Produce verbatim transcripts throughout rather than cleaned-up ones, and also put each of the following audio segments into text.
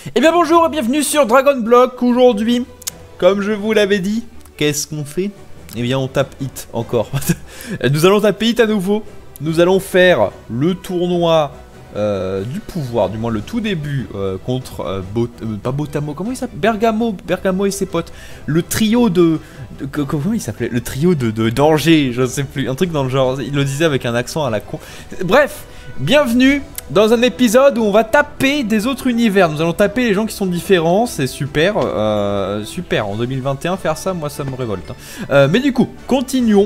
Eh bien bonjour et bienvenue sur Dragon Block. Aujourd'hui, comme je vous l'avais dit, qu'est-ce qu'on fait? Eh bien on tape hit encore. Nous allons taper hit à nouveau. Nous allons faire le tournoi euh, du pouvoir, du moins le tout début euh, contre euh, Bot, euh, pas Botamo, comment il s'appelle? Bergamo, Bergamo et ses potes. Le trio de, de comment il s'appelait? Le trio de, de danger, je sais plus, un truc dans le genre. Il le disait avec un accent à la con. Bref, bienvenue dans un épisode où on va taper des autres univers. Nous allons taper les gens qui sont différents, c'est super, euh, super. En deux mille vingt et un faire ça, moi ça me révolte. Euh, mais du coup, continuons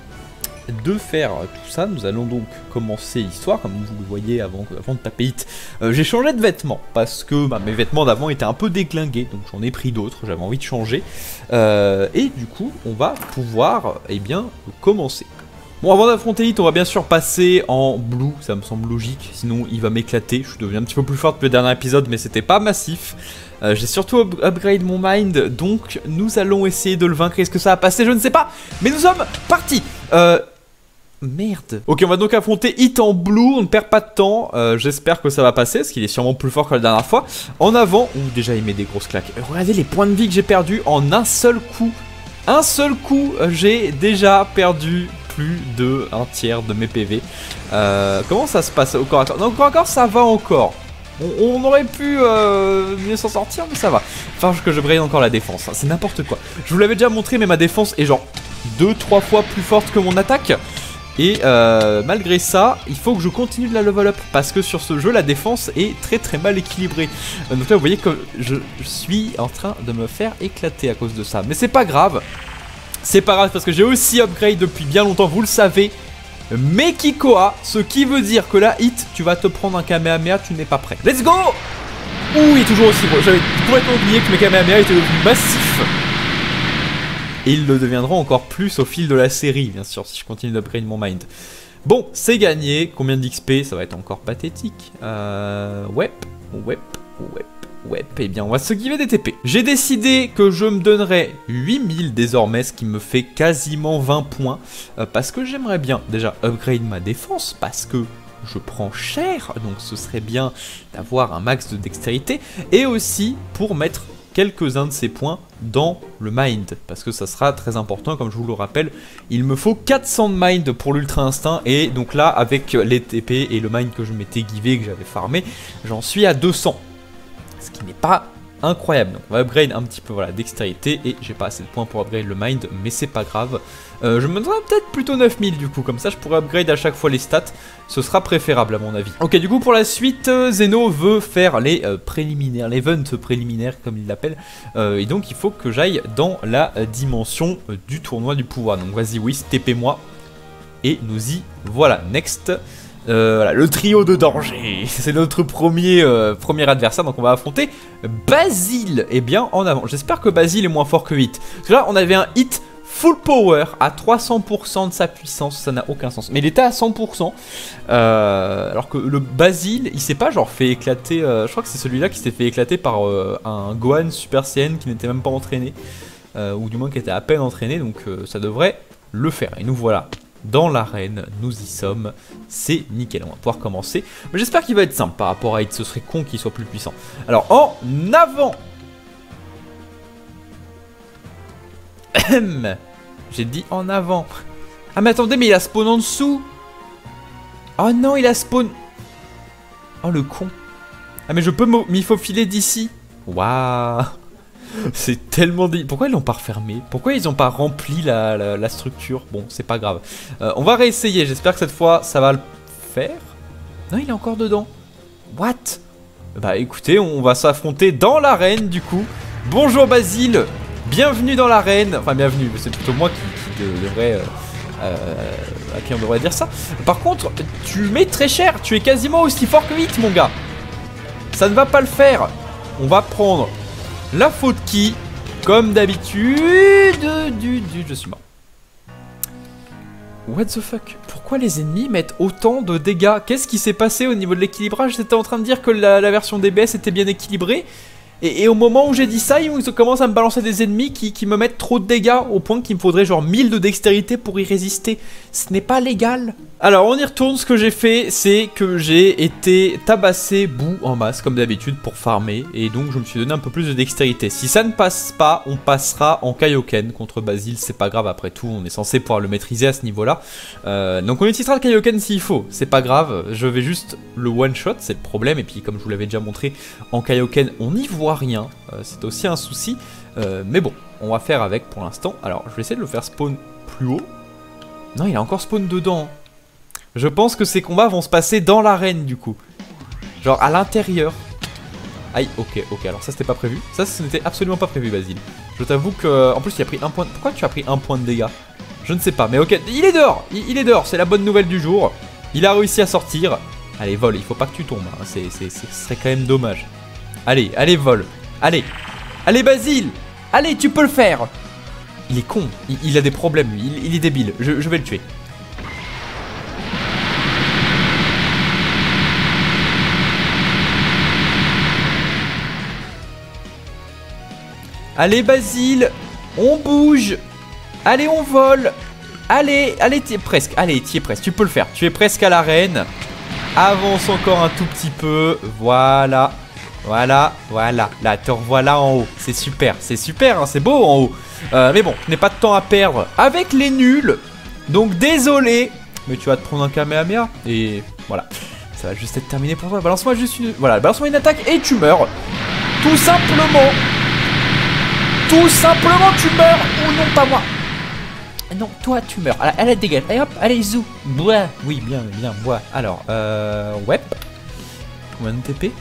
de faire tout ça. Nous allons donc commencer l'histoire, comme vous le voyez avant, avant de taper hit. Euh, J'ai changé de vêtements parce que bah, mes vêtements d'avant étaient un peu déglingués, donc j'en ai pris d'autres. J'avais envie de changer. Euh, et du coup, on va pouvoir, eh bien, commencer. Bon, avant d'affronter Hit, on va bien sûr passer en blue, ça me semble logique, sinon il va m'éclater. Je suis devenu un petit peu plus fort depuis le dernier épisode, mais c'était pas massif. Euh, J'ai surtout up upgrade mon mind, donc nous allons essayer de le vaincre. Est-ce que ça va passer? Je ne sais pas, mais nous sommes partis. Euh... Merde. Ok, on va donc affronter Hit en blue, on ne perd pas de temps. Euh, J'espère que ça va passer, parce qu'il est sûrement plus fort que la dernière fois. En avant, ouh, déjà il met des grosses claques. Euh, regardez les points de vie que j'ai perdus en un seul coup. Un seul coup, j'ai déjà perdu plus de un tiers de mes P V. Euh, comment ça se passe au corps à corps? Non, au corps à corps, ça va encore. On, on aurait pu euh, mieux s'en sortir, mais ça va. Enfin, que je brille encore la défense. Hein. C'est n'importe quoi. Je vous l'avais déjà montré, mais ma défense est genre deux trois fois plus forte que mon attaque. Et euh, malgré ça, il faut que je continue de la level up. Parce que sur ce jeu, la défense est très très mal équilibrée. Euh, donc là, vous voyez que je, je suis en train de me faire éclater à cause de ça. Mais c'est pas grave. C'est pas grave parce que j'ai aussi upgrade depuis bien longtemps, vous le savez. Mekikoa, ce qui veut dire que là, Hit, tu vas te prendre un Kamehameha, tu n'es pas prêt. Let's go! Ouh, il est toujours aussi gros. J'avais complètement oublié que mes Kamehameha étaient devenus massifs. Et ils le deviendront encore plus au fil de la série, bien sûr, si je continue d'upgrade mon mind. Bon, c'est gagné. Combien d'X P? Ça va être encore pathétique. Euh... Ouais, ouais, ouais. Ouais, eh bien on va se giver des T P. J'ai décidé que je me donnerais huit mille désormais, ce qui me fait quasiment vingt points. Euh, parce que j'aimerais bien déjà upgrade ma défense, parce que je prends cher, donc ce serait bien d'avoir un max de dextérité. Et aussi pour mettre quelques-uns de ces points dans le mind, parce que ça sera très important, comme je vous le rappelle. Il me faut quatre cents de mind pour l'ultra instinct, et donc là, avec les T P et le mind que je m'étais givé, que j'avais farmé, j'en suis à deux cents. Ce qui n'est pas incroyable. Donc on va upgrade un petit peu voilà, dextérité. Et j'ai pas assez de points pour upgrade le mind. Mais c'est pas grave. euh, Je me donnerai peut-être plutôt neuf mille du coup. Comme ça je pourrais upgrade à chaque fois les stats. Ce sera préférable à mon avis. Ok, du coup pour la suite, euh, Zeno veut faire les euh, préliminaires, l'event préliminaire comme il l'appelle. euh, Et donc il faut que j'aille dans la euh, dimension euh, du tournoi du pouvoir. Donc vas-y Whis, T P moi. Et nous y voilà. Next. Euh, voilà, le trio de danger, c'est notre premier, euh, premier adversaire, donc on va affronter Basile. Et bien en avant, j'espère que Basile est moins fort que Hit. Parce que là on avait un Hit full power à trois cents pour cent de sa puissance, ça n'a aucun sens. Mais il était à cent pour cent, euh, alors que le Basile, il s'est pas genre fait éclater, euh, je crois que c'est celui-là qui s'est fait éclater par euh, un Gohan Super Saiyan qui n'était même pas entraîné, euh, ou du moins qui était à peine entraîné, donc euh, ça devrait le faire. Et nous voilà dans l'arène, nous y sommes, c'est nickel, on va pouvoir commencer. Mais j'espère qu'il va être simple par rapport à Hit, ce serait con qu'il soit plus puissant. Alors en avant. J'ai dit en avant. Ah mais attendez, mais il a spawn en dessous. Oh non, il a spawn. Oh le con. Ah mais je peux m'y faufiler d'ici. Waouh. C'est tellement dit. Pourquoi ils l'ont pas refermé? Pourquoi ils ont pas rempli la, la, la structure? Bon, c'est pas grave. Euh, on va réessayer. J'espère que cette fois, ça va le faire. Non, il est encore dedans. What? Bah écoutez, on va s'affronter dans l'arène du coup. Bonjour Basile. Bienvenue dans l'arène. Enfin, bienvenue. C'est plutôt moi qui, qui de, devrait... Euh, euh, à qui on devrait dire ça. Par contre, tu mets très cher. Tu es quasiment aussi fort que Hit, mon gars. Ça ne va pas le faire. On va prendre... la faute qui, comme d'habitude, du, du, je suis mort. What the fuck? Pourquoi les ennemis mettent autant de dégâts? Qu'est-ce qui s'est passé au niveau de l'équilibrage? J'étais en train de dire que la, la version D B S était bien équilibrée, Et, et au moment où j'ai dit ça, ils commencent à me balancer des ennemis qui, qui me mettent trop de dégâts, au point qu'il me faudrait genre mille de dextérité pour y résister. Ce n'est pas légal. Alors on y retourne, ce que j'ai fait, c'est que j'ai été tabassé bout en masse, comme d'habitude, pour farmer. Et donc je me suis donné un peu plus de dextérité. Si ça ne passe pas, on passera en Kaioken contre Basile, c'est pas grave, après tout, on est censé pouvoir le maîtriser à ce niveau-là. Euh, donc on utilisera le Kaioken s'il faut, c'est pas grave, je vais juste le one-shot, c'est le problème. Et puis comme je vous l'avais déjà montré, en Kaioken, on n'y voit rien, euh, c'est aussi un souci, euh, mais bon, on va faire avec pour l'instant. Alors, je vais essayer de le faire spawn plus haut. Non, il a encore spawn dedans. Je pense que ces combats vont se passer dans l'arène, du coup. Genre, à l'intérieur. Aïe, ok, ok, alors ça, c'était pas prévu. Ça, ce n'était absolument pas prévu, Basile. Je t'avoue que... En plus, il a pris un point... Pourquoi tu as pris un point de dégâts? Je ne sais pas, mais ok, il est dehors. Il, il est dehors, c'est la bonne nouvelle du jour. Il a réussi à sortir. Allez, vole, il faut pas que tu tombes, hein. C'est, c'est, ce serait quand même dommage. Allez, allez, vole. Allez. Allez, Basile. Allez, tu peux le faire. Il est con. Il, il a des problèmes, lui. Il, il est débile. Je, je vais le tuer. Allez, Basile. On bouge. Allez, on vole. Allez, allez, t'y es presque. Allez, t'y es presque. Tu peux le faire. Tu es presque à l'arène. Avance encore un tout petit peu. Voilà. Voilà, voilà, là te revoilà en haut, c'est super, c'est super, hein, c'est beau en haut. euh, Mais bon, je n'ai pas de temps à perdre avec les nuls. Donc désolé, mais tu vas te prendre un Kamehameha. Et voilà, ça va juste être terminé pour toi. Balance-moi juste une... Voilà, balance-moi une attaque et tu meurs. Tout simplement. Tout simplement tu meurs. Ou non, pas moi. Non, toi tu meurs. Allez, allez dégage, allez hop, allez zou. Bois, oui, bien, bien, bois. Alors, euh... ouais. Combien de T P?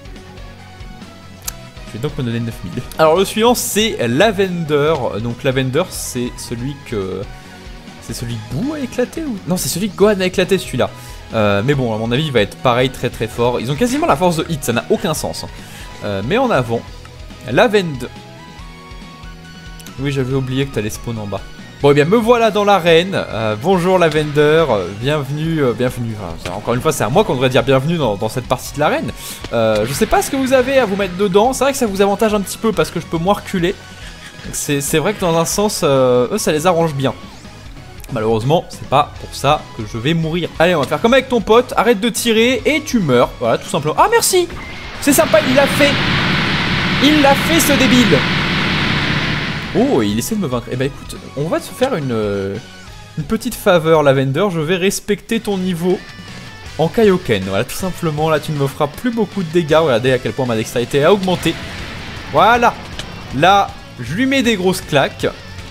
Je vais donc me donner neuf mille. Alors le suivant c'est Lavender. Donc Lavender c'est celui que... C'est celui que Boo a éclaté ou... Non, c'est celui que Gohan a éclaté celui-là. Euh, mais bon, à mon avis il va être pareil, très très fort. Ils ont quasiment la force de hit, ça n'a aucun sens. Euh, mais en avant, Lavender. Oui, j'avais oublié que t'allais spawn en bas. Bon, eh bien, me voilà dans l'arène. Euh, bonjour Lavender, bienvenue, euh, bienvenue. Enfin, encore une fois, c'est à moi qu'on devrait dire bienvenue dans, dans cette partie de l'arène. Euh, je sais pas ce que vous avez à vous mettre dedans. C'est vrai que ça vous avantage un petit peu parce que je peux moins reculer. C'est vrai que dans un sens, euh, eux, ça les arrange bien. Malheureusement, c'est pas pour ça que je vais mourir. Allez, on va faire comme avec ton pote. Arrête de tirer et tu meurs. Voilà, tout simplement. Ah, merci. C'est sympa, il l'a fait. Il l'a fait, ce débile. Oh, il essaie de me vaincre. Eh ben écoute, on va te faire une, euh, une petite faveur, Lavender. Je vais respecter ton niveau en Kaioken. Voilà, tout simplement. Là, tu ne me feras plus beaucoup de dégâts. Regardez à quel point ma dextérité a augmenté. Voilà. Là, je lui mets des grosses claques.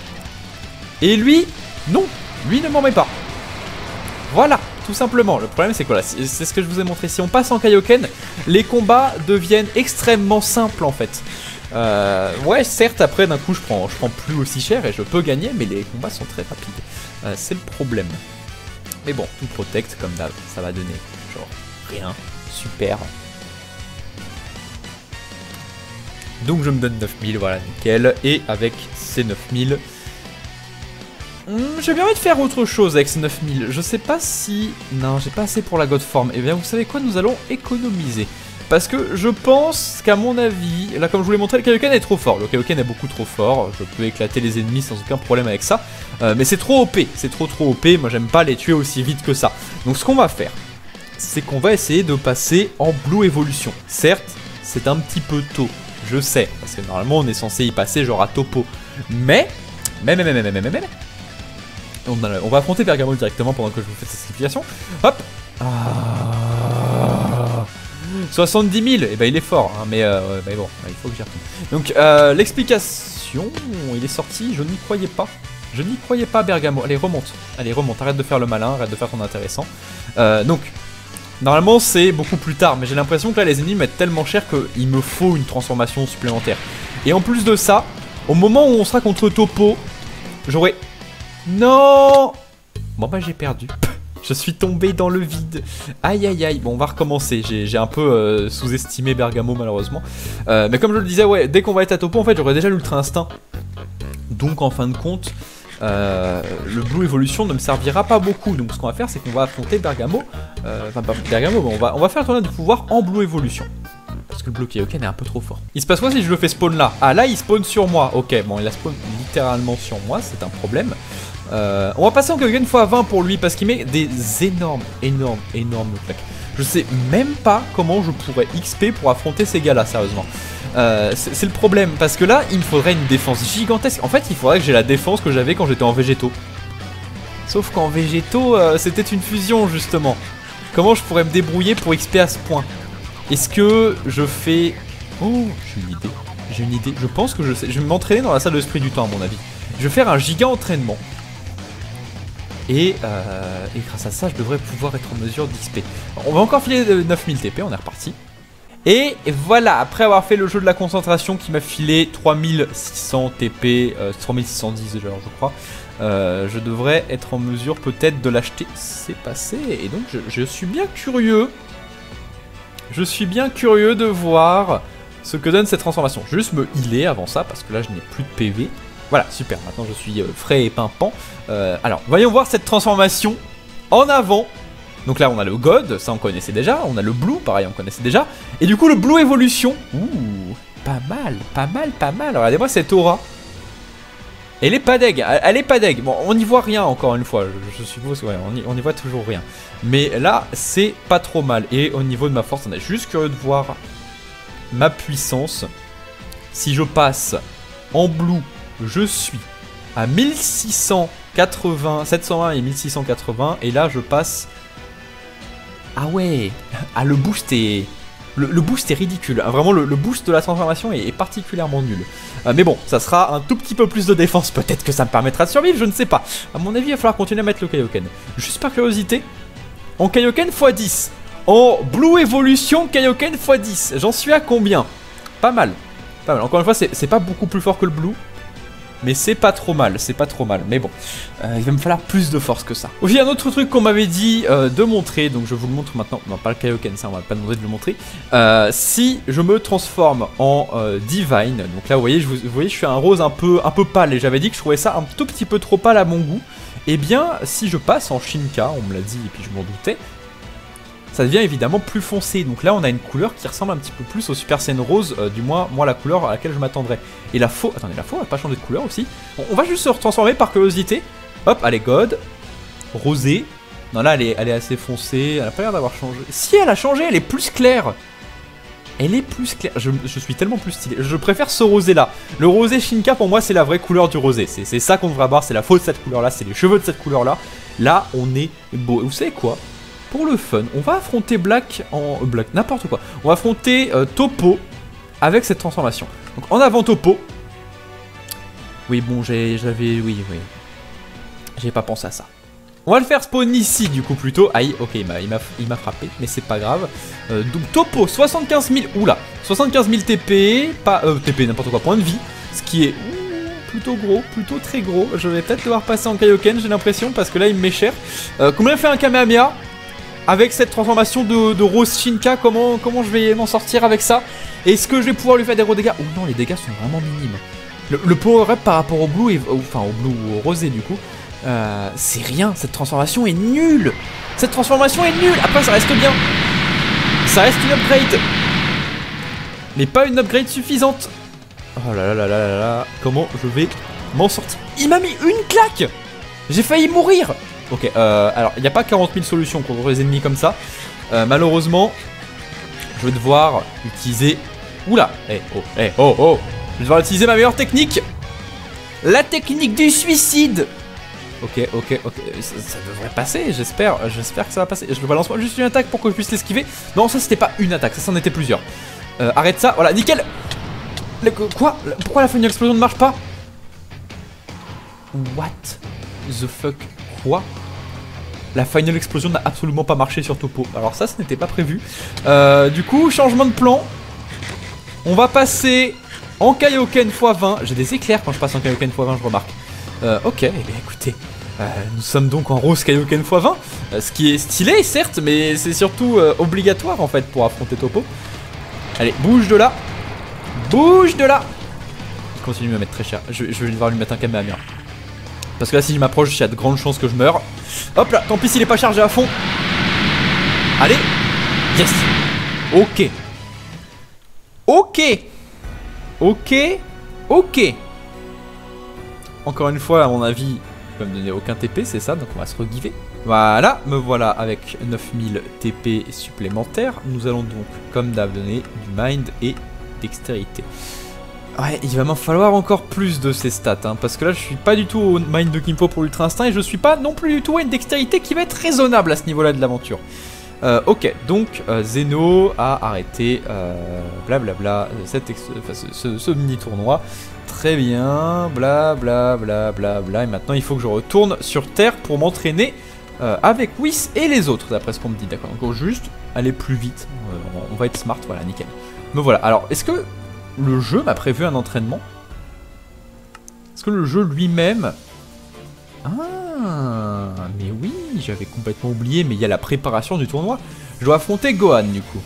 Et lui, non. Lui ne m'en met pas. Voilà, tout simplement. Le problème, c'est que voilà, c'est ce que je vous ai montré. Si on passe en Kaioken, les combats deviennent extrêmement simples, en fait. Euh, ouais, certes, après d'un coup je prends, je prends plus aussi cher et je peux gagner, mais les combats sont très rapides. Euh, c'est le problème. Mais bon, tout protect comme d'hab, ça va donner genre rien, super. Donc je me donne neuf mille, voilà, nickel. Et avec ces neuf mille, hmm, j'ai bien envie de faire autre chose avec ces neuf mille. Je sais pas si... Non, j'ai pas assez pour la God Form. Et bien vous savez quoi, nous allons économiser. Parce que je pense qu'à mon avis, là comme je vous l'ai montré, le Kaioken est trop fort. Le Kaioken est beaucoup trop fort, je peux éclater les ennemis sans aucun problème avec ça. Euh, mais c'est trop O P, c'est trop trop O P, moi j'aime pas les tuer aussi vite que ça. Donc ce qu'on va faire, c'est qu'on va essayer de passer en Blue Evolution. Certes, c'est un petit peu tôt, je sais, parce que normalement on est censé y passer genre à topo. Mais, mais, mais, mais, mais, mais, mais, mais, mais, on, on va affronter Bergamo directement pendant que je vous fais cette explication. Hop. Ah... soixante-dix mille, et ben il est fort, hein, mais, euh, mais bon, il faut que j'y retourne. Donc euh, l'explication, il est sorti, je n'y croyais pas. Je n'y croyais pas, Bergamo. Allez, remonte. Allez, remonte, arrête de faire le malin, arrête de faire ton intéressant. Euh, donc, normalement c'est beaucoup plus tard, mais j'ai l'impression que là les ennemis mettent tellement cher qu'il me faut une transformation supplémentaire. Et en plus de ça, au moment où on sera contre Topo, j'aurai... Non. Bon bah j'ai perdu. Je suis tombé dans le vide. Aïe aïe aïe. Bon, on va recommencer. J'ai un peu euh, sous-estimé Bergamo malheureusement. Euh, mais comme je le disais, ouais, dès qu'on va être à Topo, en fait, j'aurai déjà l'Ultra Instinct. Donc en fin de compte, euh, le Blue Evolution ne me servira pas beaucoup. Donc ce qu'on va faire, c'est qu'on va affronter Bergamo. Euh, enfin, pas Bergamo, mais on va, on va faire le tournoi du pouvoir en Blue Evolution. Parce que le Blue Kaioken est un peu trop fort. Il se passe quoi si je le fais spawn là? Ah là il spawn sur moi. Ok, bon il a spawn littéralement sur moi, c'est un problème. Euh, on va passer en Kaioken fois vingt pour lui parce qu'il met des énormes, énormes, énormes claques. Je sais même pas comment je pourrais X P pour affronter ces gars là, sérieusement. Euh, c'est le problème parce que là il me faudrait une défense gigantesque. En fait il faudrait que j'ai la défense que j'avais quand j'étais en végétaux. Sauf qu'en végétaux euh, c'était une fusion justement. Comment je pourrais me débrouiller pour X P à ce point? Est-ce que je fais... Oh, j'ai une idée. J'ai une idée. Je pense que je sais. Je vais m'entraîner dans la salle de l'esprit du temps à mon avis. Je vais faire un giga entraînement. Et, euh, et grâce à ça, je devrais pouvoir être en mesure d'X P. On va encore filer neuf mille T P, on est reparti. Et voilà, après avoir fait le jeu de la concentration qui m'a filé trois mille six cents T P, euh, trois mille six cent dix genre, je crois, euh, je devrais être en mesure peut-être de l'acheter. C'est passé, et donc je, je suis bien curieux. Je suis bien curieux de voir ce que donne cette transformation. Je vais juste me healer avant ça, parce que là je n'ai plus de P V. Voilà, super, maintenant je suis euh, frais et pimpant. Euh, alors, voyons voir cette transformation en avant. Donc là on a le God, ça on connaissait déjà. On a le Blue, pareil on connaissait déjà. Et du coup le Blue Evolution. Ouh, pas mal, pas mal, pas mal. Regardez-moi cette aura. Elle est pas deg, elle est pas deg. Bon, on n'y voit rien encore une fois. Je, je suppose, ouais, on y, on y voit toujours rien. Mais là c'est pas trop mal. Et au niveau de ma force, on est juste curieux de voir ma puissance. Si je passe en Blue, je suis à mille six cent quatre-vingts, sept cent vingt et mille six cent quatre-vingts. Et là je passe... Ah ouais, ah le boost est... Le, le boost est ridicule, vraiment le, le boost de la transformation est, est particulièrement nul. Euh, mais bon, ça sera un tout petit peu plus de défense, peut-être que ça me permettra de survivre, je ne sais pas. À mon avis, il va falloir continuer à mettre le Kaioken. Juste par curiosité, en Kaioken fois dix, en Blue Evolution Kaioken fois dix, j'en suis à combien? Pas mal, pas mal. Encore une fois, c'est pas beaucoup plus fort que le Blue. Mais c'est pas trop mal, c'est pas trop mal. Mais bon, euh, il va me falloir plus de force que ça. Aussi, un autre truc qu'on m'avait dit euh, de montrer, donc je vous le montre maintenant. Non, pas le Kaioken, ça on va pas demander de le montrer. Euh, si je me transforme en euh, Divine, donc là vous voyez, je, vous, vous voyez, je suis un rose un peu, un peu pâle. Et j'avais dit que je trouvais ça un tout petit peu trop pâle à mon goût. Et bien, si je passe en Shinka, on me l'a dit et puis je m'en doutais, ça devient évidemment plus foncé. Donc là on a une couleur qui ressemble un petit peu plus au Super Saiyan Rose, euh, du moins moi la couleur à laquelle je m'attendrais. Et la faux, attendez, la faux n'a pas changé de couleur aussi. Bon, on va juste se transformer par curiosité. Hop, allez, God, rosé. Non là elle est, elle est assez foncée, elle a pas l'air d'avoir changé. Si elle a changé, elle est plus claire. Elle est plus claire, je, je suis tellement plus stylé. Je préfère ce rosé là. Le rosé Shinka pour moi c'est la vraie couleur du rosé. C'est ça qu'on devrait avoir, c'est la faux de cette couleur là, c'est les cheveux de cette couleur là. Là on est beau. Et vous savez quoi ? Pour le fun, on va affronter Black en... Euh, Black, n'importe quoi. On va affronter euh, Toppo avec cette transformation. Donc en avant Toppo. Oui, bon, j'avais... Oui, oui. J'ai pas pensé à ça. On va le faire spawn ici, du coup, plutôt. Aïe, ok, il m'a frappé, mais c'est pas grave. Euh, donc Toppo, soixante-quinze mille... Oula, soixante-quinze mille T P, pas... Euh, T P, n'importe quoi, point de vie. Ce qui est... Ouh, plutôt gros, plutôt très gros. Je vais peut-être devoir passer en Kaioken, j'ai l'impression, parce que là, il me met cher. Euh, combien fait un Kamehameha ? Avec cette transformation de, de Rose Shinka, comment, comment je vais m'en sortir avec ça? Est-ce que je vais pouvoir lui faire des gros dégâts? Oh non, les dégâts sont vraiment minimes. Le, le power-up par rapport au blue, et, enfin au blue ou au rosé du coup, euh, c'est rien. Cette transformation est nulle. Cette transformation est nulle. Après, ça reste bien. Ça reste une upgrade. Mais pas une upgrade suffisante. Oh là là là là là là. Comment je vais m'en sortir? Il m'a mis une claque. J'ai failli mourir. Ok, euh, alors il n'y a pas quarante mille solutions contre les ennemis comme ça. Euh, malheureusement, je vais devoir utiliser... Oula, eh oh, eh oh, oh. Je vais devoir utiliser ma meilleure technique. La technique du suicide. Ok, ok, ok, ça, ça devrait passer, j'espère, j'espère que ça va passer. Je balance moi juste une attaque pour que je puisse l'esquiver. Non, ça c'était pas une attaque, ça c'en était plusieurs. Euh, arrête ça, voilà, nickel. Le, quoi? Pourquoi la Final Explosion ne marche pas? What the fuck? Quoi? La Final Explosion n'a absolument pas marché sur Toppo. Alors ça, ce n'était pas prévu. Euh, du coup, changement de plan. On va passer en Kaioken fois vingt. J'ai des éclairs quand je passe en Kaioken fois vingt, je remarque. Euh, ok, eh bien écoutez, euh, nous sommes donc en Rose Kaioken fois vingt. Euh, ce qui est stylé, certes, mais c'est surtout euh, obligatoire en fait pour affronter Toppo. Allez, bouge de là. Bouge de là. Il continue de me mettre très cher. Je, je vais devoir lui mettre un Kamehameha. Parce que là, si je m'approche, il y a de grandes chances que je meure. Hop là, tant pis s'il est pas chargé à fond. Allez. Yes. Ok. Ok. Ok. Ok. Encore une fois, à mon avis, je vais me donner aucun T P, c'est ça, donc on va se regiver. Voilà, me voilà avec neuf mille T P supplémentaires. Nous allons donc, comme d'hab, donner du mind et dextérité. Ouais, il va m'en falloir encore plus de ces stats, hein, parce que là je suis pas du tout au mind de Kimpo pour l'ultra instinct et je suis pas non plus du tout à une dextérité qui va être raisonnable à ce niveau-là de l'aventure. Euh, ok, donc euh, Zeno a arrêté euh, blablabla cette enfin, ce, ce, ce mini tournoi. Très bien, blablabla bla, bla, bla, et maintenant il faut que je retourne sur Terre pour m'entraîner euh, avec Whis et les autres, d'après ce qu'on me dit, d'accord. Donc juste aller plus vite, euh, on va être smart, voilà, nickel. Me voilà, alors est-ce que le jeu m'a prévu un entraînement? Est-ce que le jeu lui-même... Ah, mais oui, j'avais complètement oublié, mais il y a la préparation du tournoi. Je dois affronter Gohan, du coup.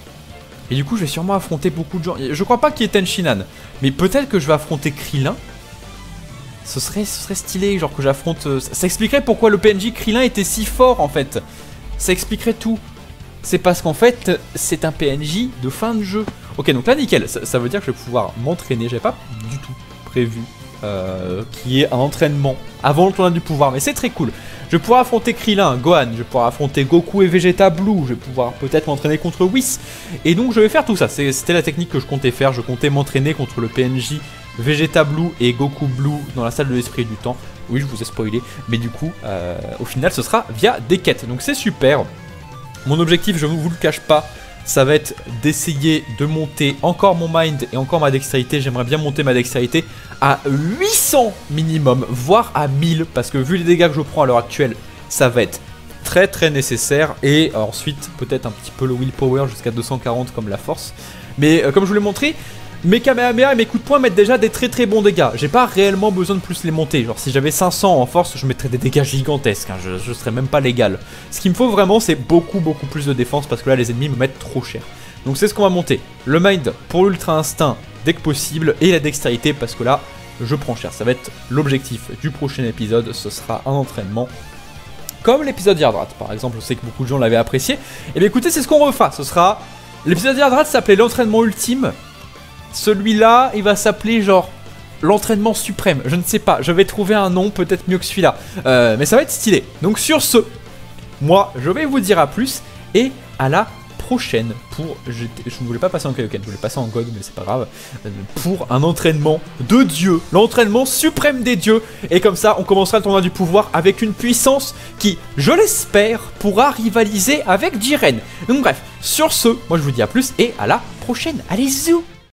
Et du coup, je vais sûrement affronter beaucoup de gens. Je crois pas qu'il y ait Tenshinhan, mais peut-être que je vais affronter Krillin. Ce serait, ce serait stylé, genre que j'affronte... Ça expliquerait pourquoi le P N J Krillin était si fort, en fait. Ça expliquerait tout. C'est parce qu'en fait, c'est un P N J de fin de jeu. Ok, donc là, nickel. Ça, ça veut dire que je vais pouvoir m'entraîner. J'avais pas du tout prévu euh, qu'il y ait un entraînement avant le tournoi du pouvoir, mais c'est très cool. Je vais pouvoir affronter Krillin, Gohan, je vais pouvoir affronter Goku et Vegeta Blue, je vais pouvoir peut-être m'entraîner contre Whis. Et donc je vais faire tout ça, c'était la technique que je comptais faire, je comptais m'entraîner contre le P N J Vegeta Blue et Goku Blue dans la salle de l'esprit du temps. Oui, je vous ai spoilé, mais du coup, euh, au final, ce sera via des quêtes, donc c'est super. Mon objectif, je ne vous le cache pas, ça va être d'essayer de monter encore mon mind et encore ma dextérité. J'aimerais bien monter ma dextérité à huit cents minimum, voire à mille, parce que vu les dégâts que je prends à l'heure actuelle, ça va être très très nécessaire. Et ensuite, peut-être un petit peu le willpower jusqu'à deux cent quarante comme la force. Mais euh, comme je vous l'ai montré, mes Kamehameha et mes coups de poing mettent déjà des très très bons dégâts. J'ai pas réellement besoin de plus les monter. Genre si j'avais cinq cents en force, je mettrais des dégâts gigantesques, hein. je, je serais même pas légal. Ce qu'il me faut vraiment, c'est beaucoup beaucoup plus de défense, parce que là les ennemis me mettent trop cher. Donc c'est ce qu'on va monter. Le mind pour l'ultra instinct dès que possible, et la dextérité, parce que là je prends cher. Ça va être l'objectif du prochain épisode, ce sera un entraînement comme l'épisode Yardrat par exemple. Je sais que beaucoup de gens l'avaient apprécié. Et bien écoutez, c'est ce qu'on refera. Ce sera... L'épisode Yardrat s'appelait l'entraînement ultime. Celui-là, il va s'appeler genre l'entraînement suprême. Je ne sais pas, je vais trouver un nom peut-être mieux que celui-là. Euh, mais ça va être stylé. Donc sur ce, moi, je vais vous dire à plus et à la prochaine pour... Je, je ne voulais pas passer en Kaioken, je voulais passer en God, mais c'est pas grave. Pour un entraînement de Dieu, l'entraînement suprême des dieux. Et comme ça, on commencera le tournoi du pouvoir avec une puissance qui, je l'espère, pourra rivaliser avec Jiren. Donc bref, sur ce, moi je vous dis à plus et à la prochaine. Allez, zou!